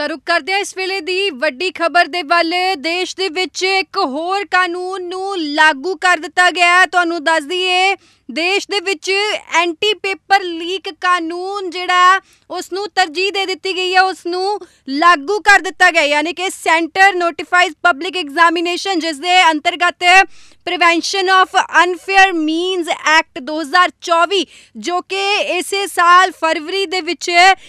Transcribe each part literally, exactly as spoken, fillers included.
ਤਾਂ ਰੁਕ ਕਰਦੇ ਹਾਂ ਇਸ ਵੇਲੇ ਦੀ ਵੱਡੀ ਖਬਰ ਦੇ ਵੱਲ। ਦੇਸ਼ ਦੇ ਵਿੱਚ ਇੱਕ ਹੋਰ ਕਾਨੂੰਨ ਨੂੰ ਲਾਗੂ ਕਰ ਦਿੱਤਾ ਗਿਆ ਹੈ। ਤੁਹਾਨੂੰ ਦੱਸ ਦਈਏ ਦੇਸ਼ ਦੇ ਵਿੱਚ ਐਂਟੀ ਪੇਪਰ ਲੀਕ ਕਾਨੂੰਨ ਜਿਹੜਾ ਉਸ ਨੂੰ ਤਰਜੀਹ ਦੇ ਦਿੱਤੀ ਗਈ ਹੈ, ਉਸ ਨੂੰ ਲਾਗੂ ਕਰ ਦਿੱਤਾ ਗਿਆ, ਯਾਨੀ ਕਿ ਸੈਂਟਰ ਨੋਟੀਫਾਈਜ਼ ਪਬਲਿਕ ਐਗਜ਼ਾਮੀਨੇਸ਼ਨ, ਜਿਸ ਦੇ ਅੰਤਰਗਤ prevention of unfair means act ਦੋ ਹਜ਼ਾਰ ਚੌਵੀ, ਜੋ ਕਿ ਇਸੇ ਸਾਲ ਫਰਵਰੀ ਦੇ ਵਿੱਚ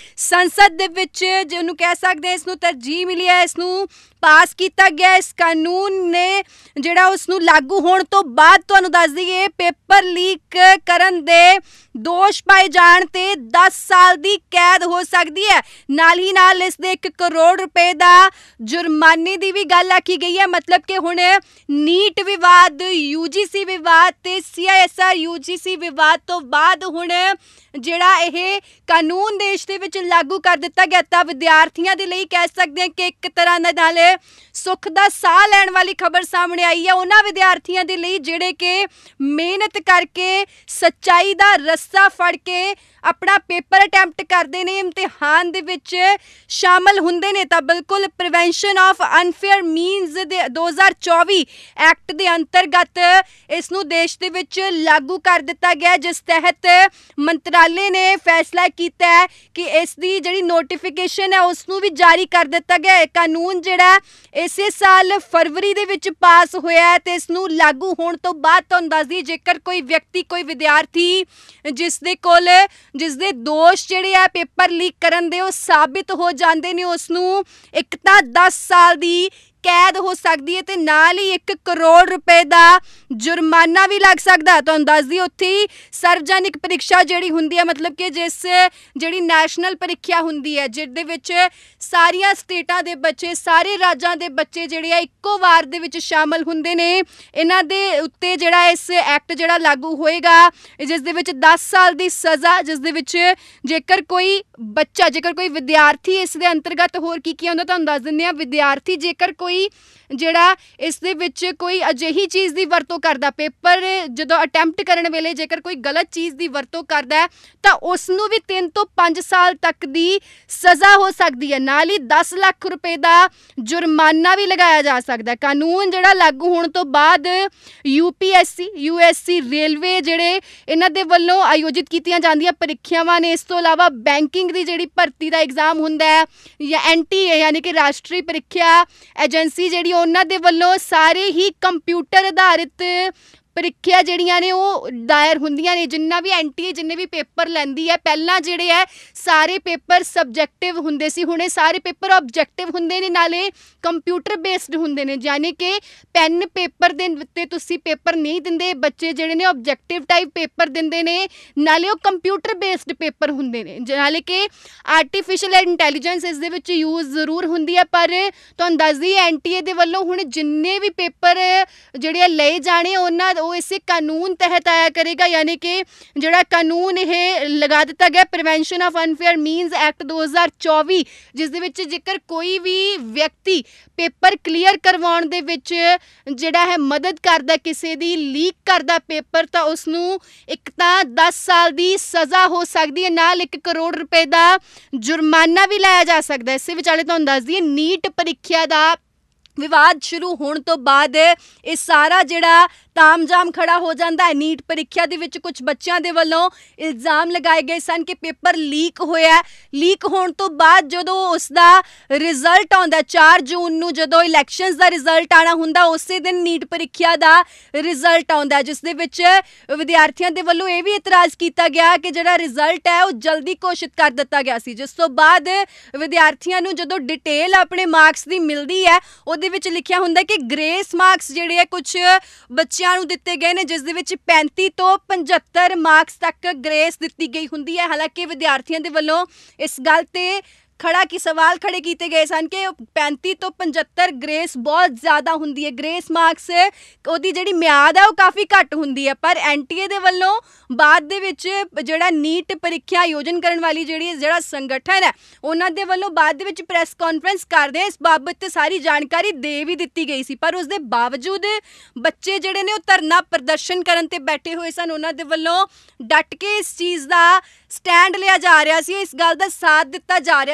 ਸੰਸਦ ਦੇ ਵਿੱਚ ਜਿਹਨੂੰ ਕਹਿ ਸਕਦੇ ਇਸ ਨੂੰ ਤਰਜੀਹ ਮਿਲੀ ਹੈ, ਇਸ ਨੂੰ ਪਾਸ ਕੀਤਾ ਗਿਆ। ਇਸ ਕਾਨੂੰਨ ਨੇ ਜਿਹੜਾ ਉਸ ਨੂੰ ਲਾਗੂ ਹੋਣ ਤੋਂ ਬਾਅਦ ਤੁਹਾਨੂੰ ਦੱਸ ਦਈਏ ਪੇਪਰ ਲੀਕ ਕਰਨ ਦੇ ਦੋਸ਼ ਪਾਏ ਜਾਣ ਤੇ ਦਸ ਸਾਲ ਦੀ ਕੈਦ ਹੋ ਸਕਦੀ ਹੈ। ਨਾਲ ਹੀ ਨਾਲ ਇਸ ਦੇ ਇੱਕ ਕਰੋੜ ਰੁਪਏ ਦਾ ਜੁਰਮਾਨੇ ਦੀ ਵੀ ਗੱਲ ਆਖੀ ਗਈ ਹੈ। ਮਤਲਬ ਕਿ ਹੁਣ ਨੀਟ ਵਿਵਾਦ, ਯੂਜੀਸੀ ਵਿਵਾਦ ਤੇ ਸੀਆਈਐਸਆਰ ਯੂਜੀਸੀ ਵਿਵਾਦ ਤੋਂ ਬਾਅਦ ਹੁਣ ਜਿਹੜਾ ਇਹ ਕਾਨੂੰਨ ਦੇਸ਼ ਦੇ ਵਿੱਚ ਲਾਗੂ ਕਰ ਦਿੱਤਾ ਗਿਆ, ਤਾਂ ਵਿਦਿਆਰਥੀਆਂ ਦੇ ਲਈ ਕਹਿ ਸਕਦੇ ਹਾਂ ਕਿ ਇੱਕ ਤਰ੍ਹਾਂ ਦੇ ਨਾਲ ਸੁੱਖ ਦਾ ਸਾਹ ਲੈਣ ਵਾਲੀ ਖਬਰ ਸਾਹਮਣੇ ਆਈ ਹੈ ਉਹਨਾਂ ਵਿਦਿਆਰਥੀਆਂ ਦੇ ਲਈ ਜਿਹੜੇ ਕਿ ਮਿਹਨਤ ਕਰਕੇ ਸੱਚਾਈ ਦਾ ਰਸਤਾ ਫੜ ਕੇ ਆਪਣਾ ਪੇਪਰ ਅਟੈਂਪਟ ਕਰਦੇ ਨੇ, ਇਮਤਿਹਾਨ ਦੇ ਵਿੱਚ ਸ਼ਾਮਲ ਹੁੰਦੇ ਨੇ। ਤਾਂ ਬਿਲਕੁਲ ਪ੍ਰੀਵੈਂਸ਼ਨ ਆਫ ਅਨਫੇਅਰ ਮੀਨਸ ਦੇ ਦੋ ਹਜ਼ਾਰ ਚੌਵੀ ਐਕਟ ਦੇ ਅੰਤਰਗਤ ਇਸ ਨੂੰ ਦੇਸ਼ ਦੇ ਵਿੱਚ ਲਾਗੂ ਕਰ ਦਿੱਤਾ ਗਿਆ, ਜਿਸ ਤਹਿਤ ਮੰਤਰਾਲੇ ਨੇ ਫੈਸਲਾ ਕੀਤਾ ਹੈ ਕਿ ਇਸ ਦੀ ਜਿਹੜੀ ਨੋਟੀਫਿਕੇਸ਼ਨ ਹੈ ਉਸ ਨੂੰ ਵੀ ਜਾਰੀ ਕਰ ਦਿੱਤਾ ਗਿਆ ਹੈ। ਕਾਨੂੰਨ ਜਿਹੜਾ ਇਸੇ ਸਾਲ ਫਰਵਰੀ ਦੇ ਵਿੱਚ ਪਾਸ ਹੋਇਆ ਹੈ ਤੇ ਇਸ ਨੂੰ ਲਾਗੂ ਹੋਣ ਤੋਂ ਬਾਅਦ ਤੁਹਾਨੂੰ ਦੱਸ ਦਈਏ ਜੇਕਰ ਕੋਈ ਵਿਅਕਤੀ, ਕੋਈ ਵਿਦਿਆਰਥੀ ਜਿਸ ਦੇ ਕੋਲ ਜਿਸ ਦੇ ਦੋਸ਼ ਜਿਹੜੇ ਆ ਪੇਪਰ ਲੀਕ ਕਰਨ ਦੇ ਉਹ ਸਾਬਿਤ ਹੋ ਜਾਂਦੇ ਨੇ, ਉਸ ਨੂੰ ਇੱਕ ਤਾਂ ਦਸ ਸਾਲ ਦੀ ਕੈਦ ਹੋ ਸਕਦੀ ਹੈ ਤੇ ਨਾਲ ਹੀ ਇੱਕ ਕਰੋੜ ਰੁਪਏ ਦਾ ਜੁਰਮਾਨਾ ਵੀ ਲੱਗ ਸਕਦਾ। ਤੁਹਾਨੂੰ ਦੱਸ ਦਈਏ ਉੱਥੇ ਹੀ ਸਰਵਜਨਿਕ ਪ੍ਰੀਖਿਆ ਜਿਹੜੀ ਹੁੰਦੀ ਹੈ, ਮਤਲਬ ਕਿ ਜਿਸ ਜਿਹੜੀ ਨੈਸ਼ਨਲ ਪ੍ਰੀਖਿਆ ਹੁੰਦੀ ਹੈ ਜਿਹਦੇ ਵਿੱਚ ਸਾਰੀਆਂ ਸਟੇਟਾਂ ਦੇ ਬੱਚੇ, ਸਾਰੇ ਰਾਜਾਂ ਦੇ ਬੱਚੇ ਜਿਹੜੇ ਆ ਇੱਕੋ ਵਾਰ ਦੇ ਵਿੱਚ ਸ਼ਾਮਲ ਹੁੰਦੇ ਨੇ, ਇਹਨਾਂ ਦੇ ਉੱਤੇ ਜਿਹੜਾ ਇਸ ਐਕਟ ਜਿਹੜਾ ਲਾਗੂ ਹੋਏਗਾ, ਜਿਸ ਦੇ ਵਿੱਚ ਦਸ ਸਾਲ ਦੀ ਸਜ਼ਾ, ਜਿਸ ਦੇ ਵਿੱਚ ਜੇਕਰ ਕੋਈ ਬੱਚਾ, ਜੇਕਰ ਕੋਈ ਵਿਦਿਆਰਥੀ ਇਸ ਦੇ ਅੰਤਰਗਤ ਹੋਰ ਕੀ ਕੀ ਹੁੰਦਾ ਤੁਹਾਨੂੰ ਦੱਸ ਦਿੰਦੇ ਹਾਂ। ਵਿਦਿਆਰਥੀ ਜੇਕਰ ਕੋਈ ਜਿਹੜਾ ਇਸ ਦੇ ਵਿੱਚ ਕੋਈ ਅਜਿਹੀ ਚੀਜ਼ ਦੀ ਵਰਤੋਂ ਕਰਦਾ, ਪੇਪਰ ਜਦੋਂ ਅਟੈਂਪਟ ਕਰਨ ਵੇਲੇ ਜੇਕਰ ਕੋਈ ਗਲਤ ਚੀਜ਼ ਦੀ ਵਰਤੋਂ ਕਰਦਾ ਤਾਂ ਉਸ ਨੂੰ ਵੀ ਤਿੰਨ ਤੋਂ ਪੰਜ ਸਾਲ ਤੱਕ ਦੀ ਸਜ਼ਾ ਹੋ ਸਕਦੀ ਹੈ। ਨਾਲ ਹੀ ਦਸ ਲੱਖ ਰੁਪਏ ਦਾ ਜੁਰਮਾਨਾ ਵੀ ਲਗਾਇਆ ਜਾ ਸਕਦਾ। ਕਾਨੂੰਨ ਜਿਹੜਾ ਲਾਗੂ ਹੋਣ ਤੋਂ ਬਾਅਦ ਯੂਪੀਐਸਸੀ, ਯੂਐਸਸੀ, ਰੇਲਵੇ ਜਿਹੜੇ ਇਹਨਾਂ ਦੇ ਵੱਲੋਂ ਆਯੋਜਿਤ ਕੀਤੀਆਂ ਜਾਂਦੀਆਂ ਪ੍ਰੀਖਿਆਵਾਂ ਨੇ, ਇਸ ਤੋਂ ਇਲਾਵਾ ਬੈਂਕਿੰਗ ਦੀ ਜਿਹੜੀ ਭਰਤੀ ਦਾ ਐਗਜ਼ਾਮ ਹੁੰਦਾ ਹੈ ਜਾਂ ਐਨਟੀਏ ਯਾਨੀ ਕਿ ਰਾਸ਼ਟਰੀ ਪ੍ਰੀਖਿਆ ਏਜੰਸੀ ਜਿਹੜੀ ਉਹਨਾਂ ਦੇ ਵੱਲੋਂ ਸਾਰੇ ਹੀ ਕੰਪਿਊਟਰ ਆਧਾਰਿਤ ਪ੍ਰੀਖਿਆ ਜਿਹੜੀਆਂ ਨੇ ਉਹ ਦਾਇਰ ਹੁੰਦੀਆਂ ਨੇ। ਜਿੰਨਾ ਵੀ ਐਨਟੀਏ ਜਿੰਨੇ ਵੀ ਪੇਪਰ ਲੈਂਦੀ ਹੈ, ਪਹਿਲਾਂ ਜਿਹੜੇ ਹੈ ਸਾਰੇ ਪੇਪਰ ਸਬਜੈਕਟਿਵ ਹੁੰਦੇ ਸੀ, ਹੁਣ ਇਹ ਸਾਰੇ ਪੇਪਰ ਆਬਜੈਕਟਿਵ ਹੁੰਦੇ ਨੇ, ਨਾਲੇ ਕੰਪਿਊਟਰ ਬੇਸਡ ਹੁੰਦੇ ਨੇ, ਯਾਨੀ ਕਿ ਪੈਨ ਪੇਪਰ ਦੇ ਉੱਤੇ ਤੁਸੀਂ ਪੇਪਰ ਨਹੀਂ ਦਿੰਦੇ, ਬੱਚੇ ਜਿਹੜੇ ਨੇ ਆਬਜੈਕਟਿਵ ਟਾਈਪ ਪੇਪਰ ਦਿੰਦੇ ਨੇ, ਨਾਲੇ ਉਹ ਕੰਪਿਊਟਰ ਬੇਸਡ ਪੇਪਰ ਹੁੰਦੇ ਨੇ, ਨਾਲੇ ਕਿ ਆਰਟੀਫਿਸ਼ੀਅਲ ਇੰਟੈਲੀਜੈਂਸ ਇਸ ਦੇ ਵਿੱਚ ਯੂਜ਼ ਜ਼ਰੂਰ ਹੁੰਦੀ ਹੈ। ਪਰ ਤੁਹਾਨੂੰ ਦੱਸ ਦਈਏ ਐਨਟੀਏ ਦੇ ਵੱਲੋਂ ਹੁਣ ਜਿੰਨੇ ਵੀ ਪੇਪਰ ਜਿਹੜੇ ਲਏ ਜਾਣੇ ਉਹਨਾਂ ਉਹ ਇਸੇ ਕਾਨੂੰਨ ਤਹਿਤ ਆਇਆ ਕਰੇਗਾ, ਯਾਨੀ ਕਿ ਜਿਹੜਾ ਕਾਨੂੰਨ ਇਹ ਲਗਾ ਦਿੱਤਾ ਗਿਆ prevention of unfair means act ਦੋ ਹਜ਼ਾਰ ਚੌਵੀ, ਜਿਸ ਦੇ ਵਿੱਚ ਜੇਕਰ ਕੋਈ ਵੀ ਵਿਅਕਤੀ ਪੇਪਰ ਕਲੀਅਰ ਕਰਵਾਉਣ ਦੇ ਵਿੱਚ ਜਿਹੜਾ ਹੈ ਮਦਦ ਕਰਦਾ, ਕਿਸੇ ਦੀ ਲੀਕ ਕਰਦਾ ਪੇਪਰ, ਤਾਂ ਉਸ ਨੂੰ ਇੱਕ ਤਾਂ ਦਸ ਸਾਲ ਦੀ ਸਜ਼ਾ ਹੋ ਸਕਦੀ ਹੈ, ਨਾਲ ਇੱਕ ਕਰੋੜ ਰੁਪਏ ਦਾ ਜੁਰਮਾਨਾ ਵੀ ਲਾਇਆ ਜਾ ਸਕਦਾ। ਇਸੇ ਵਿਚਾਲੇ ਤੁਹਾਨੂੰ ਦੱਸ ਦਈਏ ਨੀਟ ਪ੍ਰੀਖਿਆ ਦਾ ਵਿਵਾਦ ਸ਼ੁਰੂ ਹੋਣ ਤੋਂ ਬਾਅਦ ਇਹ ਸਾਰਾ ਜਿਹੜਾ ਤਾਮਝਾਮ ਖੜਾ ਹੋ ਜਾਂਦਾ ਹੈ। ਨੀਟ ਪ੍ਰੀਖਿਆ ਦੇ ਵਿੱਚ ਕੁਝ ਬੱਚਿਆਂ ਦੇ ਵੱਲੋਂ ਇਲਜ਼ਾਮ ਲਗਾਏ ਗਏ ਸਨ ਕਿ ਪੇਪਰ ਲੀਕ ਹੋਇਆ। ਲੀਕ ਹੋਣ ਤੋਂ ਬਾਅਦ ਜਦੋਂ ਉਸ ਦਾ ਰਿਜ਼ਲਟ ਆਉਂਦਾ ਚਾਰ ਜੂਨ ਨੂੰ, ਜਦੋਂ ਇਲੈਕਸ਼ਨਸ ਦਾ ਰਿਜ਼ਲਟ ਆਉਣਾ ਹੁੰਦਾ, ਉਸੇ ਦਿਨ ਨੀਟ ਪ੍ਰੀਖਿਆ ਦਾ ਰਿਜ਼ਲਟ ਆਉਂਦਾ, ਜਿਸ ਦੇ ਵਿੱਚ ਵਿਦਿਆਰਥੀਆਂ ਦੇ ਵੱਲੋਂ ਇਹ ਵੀ ਇਤਰਾਜ਼ ਕੀਤਾ ਗਿਆ ਕਿ ਜਿਹੜਾ ਰਿਜ਼ਲਟ ਹੈ ਉਹ ਜਲਦੀ ਘੋਸ਼ਿਤ ਕਰ ਦਿੱਤਾ ਗਿਆ ਸੀ। ਜਿਸ ਤੋਂ ਬਾਅਦ ਵਿਦਿਆਰਥੀਆਂ ਨੂੰ ਜਦੋਂ ਡਿਟੇਲ ਆਪਣੇ ਮਾਰਕਸ ਦੀ ਮਿਲਦੀ ਹੈ, ਉਹਦੇ ਵਿੱਚ ਲਿਖਿਆ ਹੁੰਦਾ ਕਿ ਗ੍ਰੇਸ ਮਾਰਕਸ ਜਿਹੜੇ ਆ ਕੁਝ ਬੱਚੇ ਨੂੰ ਦਿੱਤੇ ਗਏ ਨੇ, ਜਿਸ ਦੇ ਵਿੱਚ ਪੈਂਤੀ ਤੋਂ ਪਝੱਤਰ ਮਾਰਕਸ ਤੱਕ ਗ੍ਰੇਸ ਦਿੱਤੀ ਗਈ ਹੁੰਦੀ ਹੈ। ਹਾਲਾਂਕਿ ਵਿਦਿਆਰਥੀਆਂ ਦੇ ਵੱਲੋਂ ਇਸ ਗੱਲ ਤੇ ਖੜਾ ਕੀ ਸਵਾਲ ਖੜੇ ਕੀਤੇ ਗਏ ਸਨ ਕਿ ਪੈਂਤੀ ਤੋਂ ਪਝੱਤਰ ਗ੍ਰੇਸ ਬਹੁਤ ਜ਼ਿਆਦਾ ਹੁੰਦੀ ਹੈ। ਗ੍ਰੇਸ ਮਾਰਕਸ ਉਹਦੀ ਜਿਹੜੀ ਮਿਆਦ ਹੈ ਉਹ ਕਾਫੀ ਘੱਟ ਹੁੰਦੀ ਹੈ। ਪਰ ਐਨਟੀਏ ਦੇ ਵੱਲੋਂ ਬਾਅਦ ਦੇ ਵਿੱਚ ਜਿਹੜਾ ਨੀਟ ਪ੍ਰੀਖਿਆ ਆਯੋਜਨ ਕਰਨ ਵਾਲੀ ਜਿਹੜੀ ਜਿਹੜਾ ਸੰਗਠਨ ਹੈ, ਉਹਨਾਂ ਦੇ ਵੱਲੋਂ ਬਾਅਦ ਦੇ ਵਿੱਚ ਪ੍ਰੈਸ ਕਾਨਫਰੰਸ ਕਰਦੇ ਇਸ ਬਾਬਤ ਸਾਰੀ ਜਾਣਕਾਰੀ ਦੇ ਵੀ ਦਿੱਤੀ ਗਈ ਸੀ। ਪਰ ਉਸ ਦੇ ਬਾਵਜੂਦ ਬੱਚੇ ਜਿਹੜੇ ਨੇ ਉਹ ਧਰਨਾ ਪ੍ਰਦਰਸ਼ਨ ਕਰਨ ਤੇ ਬੈਠੇ ਹੋਏ ਸਨ। ਉਹਨਾਂ ਦੇ ਵੱਲੋਂ ਡਟ ਕੇ ਇਸ ਚੀਜ਼ ਦਾ ਸਟੈਂਡ ਲਿਆ ਜਾ ਰਿਹਾ ਸੀ, ਇਸ ਗੱਲ ਦਾ ਸਾਥ ਦਿੱਤਾ ਜਾ ਰਿਹਾ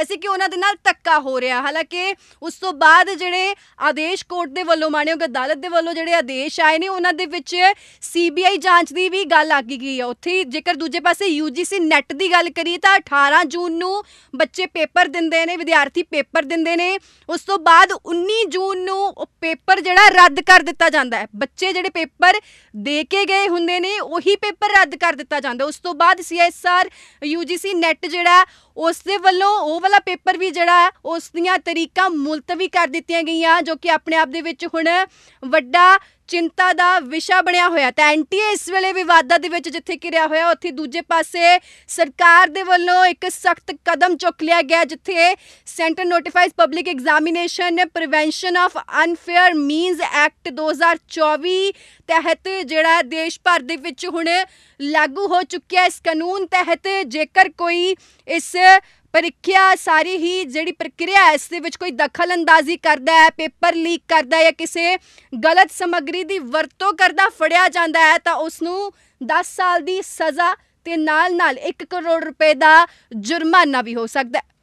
ਸੀ ਕਿ ਉਹਨਾਂ ਦੇ ਨਾਲ ਧੱਕਾ ਹੋ ਰਿਹਾ। ਹਾਲਾਂਕਿ ਉਸ ਤੋਂ ਬਾਅਦ ਜਿਹੜੇ ਆਦੇਸ਼ ਕੋਰਟ ਦੇ ਵੱਲੋਂ, ਮਾਣਯੋਗ ਅਦਾਲਤ ਦੇ ਵੱਲੋਂ ਜਿਹੜੇ ਆਦੇਸ਼ ਆਏ ਨੇ, ਉਹਨਾਂ ਦੇ ਵਿੱਚ ਸੀਬੀਆਈ ਜਾਂਚ ਦੀ ਵੀ ਗੱਲ ਆਖੀ ਗਈ ਹੈ। ਉੱਥੇ ਜੇਕਰ ਦੂਜੇ ਪਾਸੇ ਯੂਜੀਸੀ ਨੈਟ ਦੀ ਗੱਲ ਕਰੀਏ ਤਾਂ ਅਠਾਰਾਂ ਜੂਨ ਨੂੰ ਬੱਚੇ ਪੇਪਰ ਦਿੰਦੇ ਨੇ, ਵਿਦਿਆਰਥੀ ਪੇਪਰ ਦਿੰਦੇ ਨੇ। ਉਸ ਤੋਂ ਬਾਅਦ ਉੱਨੀ ਜੂਨ ਨੂੰ ਉਹ ਪੇਪਰ ਜਿਹੜਾ ਰੱਦ ਕਰ ਦਿੱਤਾ ਜਾਂਦਾ ਹੈ। ਬੱਚੇ ਜਿਹੜੇ ਪੇਪਰ ਦੇ ਕੇ ਗਏ ਹੁੰਦੇ ਨੇ ਉਹੀ ਪੇਪਰ ਰੱਦ ਕਰ ਦਿੱਤਾ ਜਾਂਦਾ। ਉਸ ਤੋਂ ਬਾਅਦ ਸੀਐਸਆਰ ਯੂਜੀਸੀ ਨੈਟ ਜਿਹੜਾ ਉਸ ਦੇ ਵੱਲੋਂ ਉਹ ਵਾਲਾ ਪੇਪਰ ਵੀ ਜਿਹੜਾ ਉਸ ਦੀਆਂ ਤਰੀਕਾਂ ਮੁਲਤਵੀ ਕਰ ਦਿੱਤੀਆਂ ਗਈਆਂ, ਜੋ ਕਿ ਆਪਣੇ ਆਪ ਦੇ ਵਿੱਚ ਹੁਣ ਵੱਡਾ ਚਿੰਤਾ ਦਾ ਵਿਸ਼ਾ ਬਣਿਆ ਹੋਇਆ। ਤਾਂ ਐਨਟੀਏ ਇਸ ਵੇਲੇ ਵਿਵਾਦਾਂ ਦੇ ਵਿੱਚ ਜਿੱਥੇ ਘਿਰਿਆ ਹੋਇਆ, ਉੱਥੇ ਦੂਜੇ ਪਾਸੇ ਸਰਕਾਰ ਦੇ ਵੱਲੋਂ ਇੱਕ ਸਖਤ ਕਦਮ ਚੁੱਕ ਲਿਆ ਗਿਆ, ਜਿੱਥੇ centre notifies public examination prevention of unfair means act ਦੋ ਹਜ਼ਾਰ ਚੌਵੀ ਤਹਿਤ ਜਿਹੜਾ ਦੇਸ਼ ਭਰ ਦੇ ਵਿੱਚ ਹੁਣ ਲਾਗੂ ਹੋ ਚੁੱਕਿਆ। ਇਸ ਕਾਨੂੰਨ ਤਹਿਤ ਜੇਕਰ ਕੋਈ ਇਸ ਪ੍ਰੀਖਿਆ ਸਾਰੀ ਹੀ ਜਿਹੜੀ ਪ੍ਰਕਿਰਿਆ ਹੈ ਇਸ ਦੇ ਵਿੱਚ ਕੋਈ ਦਖਲ ਅੰਦਾਜ਼ੀ ਕਰਦਾ ਹੈ, ਪੇਪਰ ਲੀਕ ਕਰਦਾ ਹੈ ਜਾਂ ਕਿਸੇ ਗਲਤ ਸਮੱਗਰੀ ਦੀ ਵਰਤੋਂ ਕਰਦਾ ਫੜਿਆ ਜਾਂਦਾ ਹੈ ਤਾਂ ਉਸ ਨੂੰ ਦਸ ਸਾਲ ਦੀ ਸਜ਼ਾ ਤੇ ਨਾਲ ਨਾਲ ਇੱਕ ਕਰੋੜ ਰੁਪਏ ਦਾ ਜੁਰਮਾਨਾ ਵੀ ਹੋ ਸਕਦਾ ਹੈ।